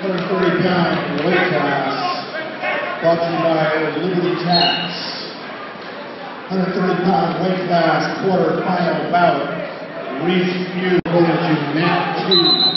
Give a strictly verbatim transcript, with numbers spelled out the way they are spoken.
one thirty pound weight class, brought to you by Liberty Tax. one thirty pound weight class quarterfinal bout. Reese Few going to mat two.